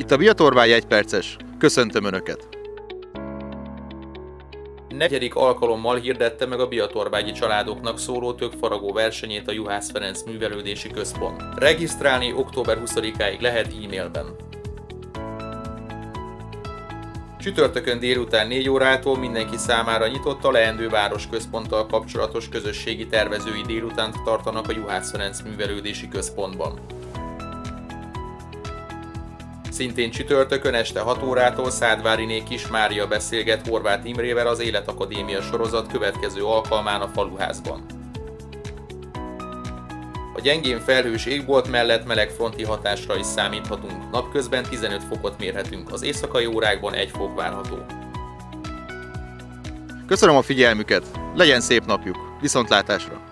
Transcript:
Itt a Biatorvágy 1 perces. Köszöntöm Önöket! Negyedik alkalommal hirdette meg a biatorvágyi családoknak szóló tökfaragó versenyét a Juhász Ferenc Művelődési Központ. Regisztrálni október 20-áig lehet e-mailben. Csütörtökön délután 4 órától mindenki számára nyitott a leendő városközponttal kapcsolatos közösségi tervezői délutánt tartanak a Juhász Ferenc Művelődési Központban. Szintén csütörtökön este 6 órától Szádváriné Kis Mária beszélget Horváth Imrével az Életakadémia sorozat következő alkalmán a Faluházban. A gyengén felhős égbolt mellett melegfronti hatásra is számíthatunk, napközben 15 fokot mérhetünk, az éjszakai órákban 1 fok várható. Köszönöm a figyelmüket, legyen szép napjuk, viszontlátásra!